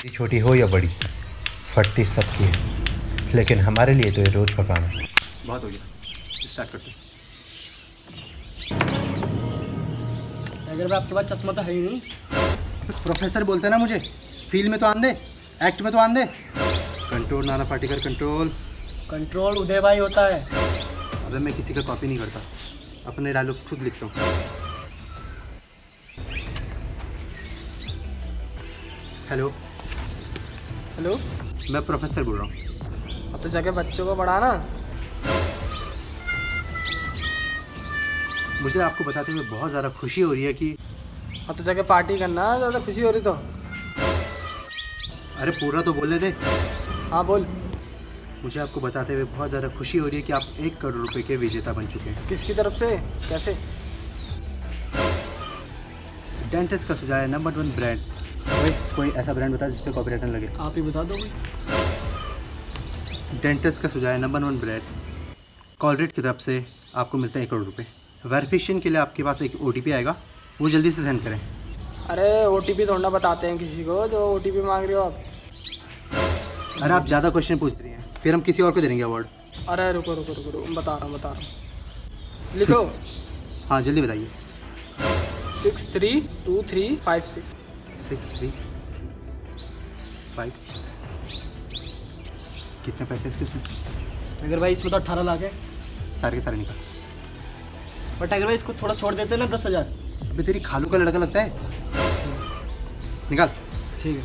छोटी हो या बड़ी, फटती सबकी है, लेकिन हमारे लिए तो ये रोज का काम है। बहुत हो गया, स्टार्ट करते हैं। अगर मैं आपके पास चश्मा तो है ही नहीं। प्रोफेसर बोलते ना मुझे, फील्ड में तो आन दे, एक्ट में तो आन दे। Control Nana Patekar, control. Control उदय भाई होता है। अबे मैं किसी का कॉपी नहीं करता, अपने डायलॉग्स खुद लिखता हूँ। हेलो हेलो, मैं प्रोफेसर बोल रहा हूँ। अब तो जाके बच्चों को पढ़ाना। मुझे आपको बताते हुए बहुत ज़्यादा खुशी हो रही है कि अब तो जाके पार्टी करना, ज़्यादा खुशी हो रही तो। अरे पूरा तो बोलने दे। हाँ बोल। मुझे आपको बताते हुए बहुत ज़्यादा खुशी हो रही है कि आप 1 करोड़ रुपए के विजेता बन चुके हैं। किसकी तरफ से, कैसे? डेंटिस्ट का सुझाव है नंबर 1 ब्रांड। भाई कोई ऐसा ब्रांड बता जिस पे कॉपीराइट न लगे। आप ही बता दो भाई। डेंटिस्ट का सुझाव है नंबर 1 ब्रांड। कॉलरेट की तरफ से आपको मिलता है 1 करोड़ रुपए। वेरिफिकेशन के लिए आपके पास एक OTP आएगा, वो जल्दी से सेंड करें। अरे OTP थोड़ा बताते हैं किसी को, जो OTP मांग रहे हो आप। अरे आप ज़्यादा क्वेश्चन पूछ रही हैं, फिर हम किसी और को दे देंगे अवार्ड। अरे रुको रुको रुको रुको, बता रहा हूँ लिखो। हाँ जल्दी बताइए। 632356। 6356। कितने पैसे इसके उसमें? अगर भाई इसमें तो 18 लाख है। सारे के सारे निकाल। बट अगर भाई इसको थोड़ा छोड़ देते ना 10,000। अबे तेरी खालू का लड़का लगता है। निकाल। ठीक है।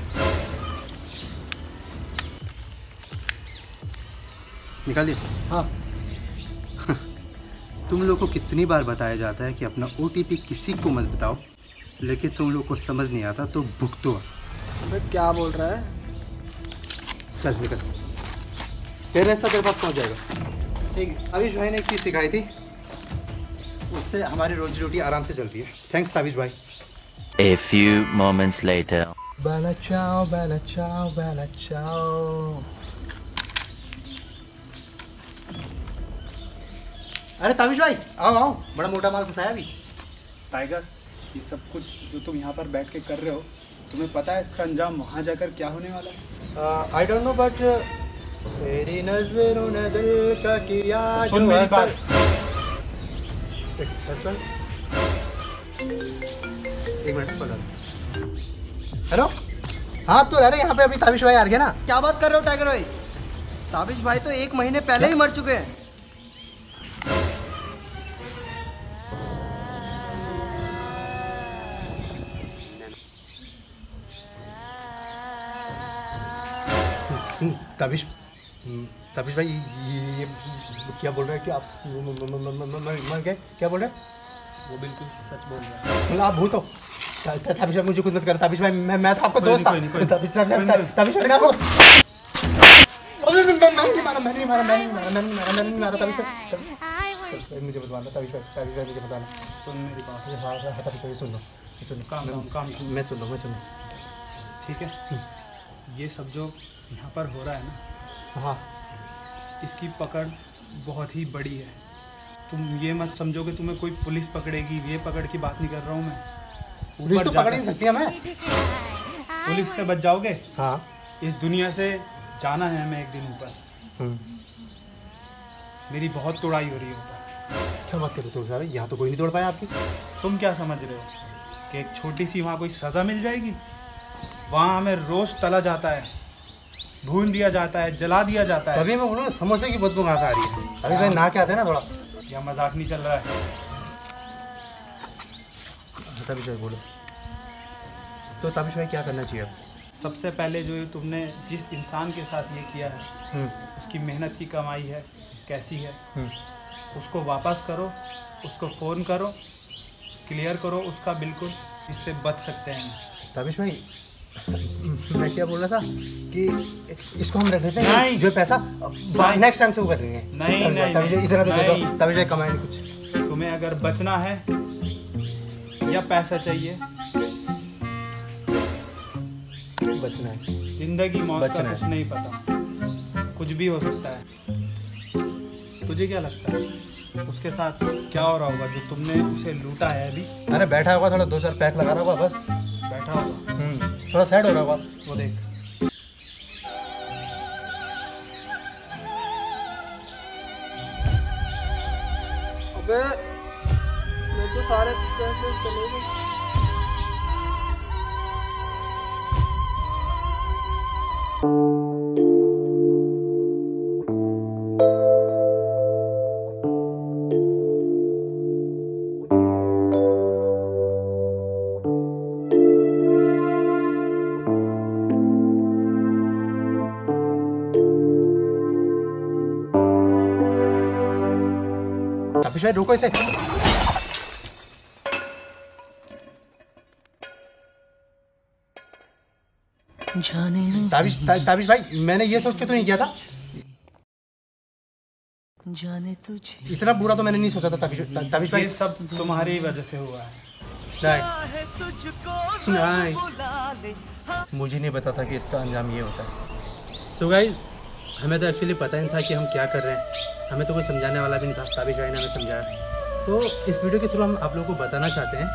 निकाल दिया। हाँ। तुम लोग को कितनी बार बताया जाता है कि अपना OTP किसी को मत बताओ, लेकिन तुम लोग को समझ नहीं आता तो भुगतो। अबे क्या बोल रहा है? चल निकल, तेरे रास्ता तेरे पास पहुंच जाएगा। ठीक है। ताबिश भाई ने एक चीज़ सिखाई थी, उससे हमारी रोजी रोटी आराम से चल रही है। थैंक्स ताबिश भाई। A few moments later. Bella ciao, bella ciao, bella ciao। अरे ताबिश भाई आओ आओ, बड़ा मोटा माल फंसाया अभी। टाइगर, ये सब कुछ जो तुम यहाँ पर बैठ के कर रहे हो, तुम्हें पता है इसका अंजाम वहाँ जाकर क्या होने वाला है? आई डोंट नो बट तेरी नजरों ने दिल का किया सुन जो मेरी असर। बात। एक मिनट बता। हेलो, हाँ तो अरे यहाँ पे अभी ताबिश भाई आ गया ना। क्या बात कर रहे हो टाइगर भाई? ताबिश भाई तो 1 महीने पहले ही मर चुके हैं। ताबिश भाई ये क्या बोल रहे हैं कि आप मर गए? क्या बोल रहे हैं? वो बिल्कुल सच बोल रहा है। मतलब आप भूत हो। ताबिश भाई मुझे कुछ मत कर। ताबिश भाई मैं तो आपका दोस्त था। ताबिश भाई मैं आपको मैं नहीं मारा ताबिश भाई। मुझे बताना ताबिश भाई मुझे बताना। सुन मेरी बात। हाँ ताबिश भाई सुन लो। काम मैं सुन लो। ठीक है। ये सब जो यहाँ पर हो रहा है ना, हाँ इसकी पकड़ बहुत ही बड़ी है। तुम ये मत समझो कि तुम्हें कोई पुलिस पकड़ेगी, ये पकड़ की बात नहीं कर रहा हूँ मैं। पुलिस तो पकड़ नहीं सकती है। मैं पुलिस से बच जाओगे। हाँ इस दुनिया से जाना है हमें एक दिन ऊपर। मेरी बहुत तोड़ाई हो रही है ऊपर। क्या बात कर रहे हो सर? यहाँ तो कोई नहीं तोड़ पाया आपकी। तुम क्या समझ रहे हो कि एक छोटी सी वहाँ कोई सज़ा मिल जाएगी? वहाँ हमें रोज़ तला जाता है, भून दिया जाता है, जला दिया जाता है। तभी मैं बोलूँ समोसे की बदबू कहाँ से आ रही है। अभी भाई ना क्या आते हैं ना थोड़ा। या मजाक नहीं चल रहा है? ताबिश भाई बोलो। तो ताबिश भाई क्या करना चाहिए अब? सबसे पहले जो तुमने जिस इंसान के साथ ये किया है, उसकी मेहनत की कमाई है, कैसी है, उसको वापस करो, उसको फ़ोन करो, क्लियर करो उसका बिल्कुल। इससे बच सकते हैं। ताबिश भाई मैं क्या बोल रहा था कि इसको हम रख देते हैं। नहीं। जो पैसा नेक्स्ट टाइम से वो कर देंगे। नहीं इतना तो दे दो। ताबिश भाई कमाए नहीं कुछ। तुम्हें अगर बचना है या पैसा चाहिए? बचना है। जिंदगी मौत का बचना कुछ है। नहीं पता, कुछ भी हो सकता है। तुझे क्या लगता है उसके साथ क्या हो रहा होगा जो तुमने उसे लूटा है अभी? अरे बैठा होगा, थोड़ा 2-4 पैक लगा रहा होगा बस। बैठा होगा। थोड़ा साइड हो रहा होगा। वो देख। अबे मेरे तो सारे पैसे चले गए। ताबिश भाई रोको इसे। ताबिश भाई मैंने ये सोच के तो नहीं किया था। जाने तुझे इतना बुरा तो मैंने नहीं सोचा था ताबिश भाई। ये सब तुम्हारी वजह से हुआ है। नहीं, मुझे नहीं पता था कि इसका अंजाम ये होता है। सो गाइस, हमें तो एक्चुअली पता ही नहीं था कि हम क्या कर रहे हैं। हमें तो कोई समझाने वाला भी नहीं था। ताबिश भाई ने हमें समझाया। तो इस वीडियो के थ्रू हम आप लोगों को बताना चाहते हैं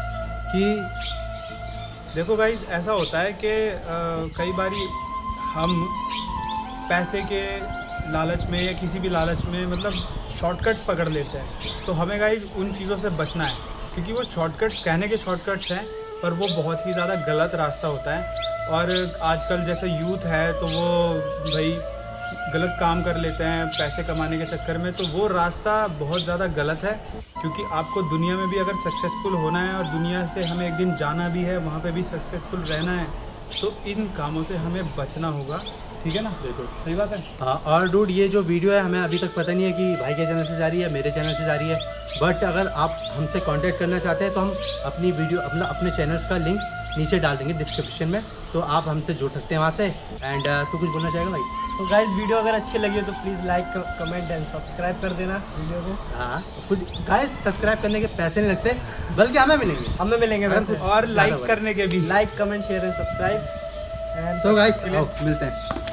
कि देखो गाइज, ऐसा होता है कि कई बारी हम पैसे के लालच में या किसी भी लालच में मतलब शॉर्टकट्स पकड़ लेते हैं। तो हमें गाइज उन चीज़ों से बचना है, क्योंकि वो शॉर्टकट्स कहने के शॉर्टकट्स हैं पर वो बहुत ही ज़्यादा गलत रास्ता होता है। और आजकल जैसे यूथ है तो वो भाई गलत काम कर लेते हैं पैसे कमाने के चक्कर में। तो वो रास्ता बहुत ज़्यादा गलत है, क्योंकि आपको दुनिया में भी अगर सक्सेसफुल होना है और दुनिया से हमें एक दिन जाना भी है, वहाँ पे भी सक्सेसफुल रहना है, तो इन कामों से हमें बचना होगा। ठीक है ना? बिल्कुल सही बात है। हाँ, और डूड ये जो वीडियो है हमें अभी तक पता नहीं है कि भाई के चैनल से जा रही है मेरे चैनल से जा रही है। बट अगर आप हमसे कांटेक्ट करना चाहते हैं तो हम अपनी वीडियो अपने चैनल्स का लिंक नीचे डाल देंगे डिस्क्रिप्शन में, तो आप हमसे जुड़ सकते हैं वहाँ से। एंड तो कुछ बोलना चाहेगा भाई? तो गाइस, वीडियो अगर अच्छी लगी हो तो please like comment and subscribe कर देना वीडियो को। हाँ, कुछ गाइस सब्सक्राइब करने के पैसे नहीं लगते, बल्कि हमें मिलेंगे। हमें मिलेंगे वैसे। और लाइक करने के भी। Like comment share and subscribe. So guys मिलते हैं।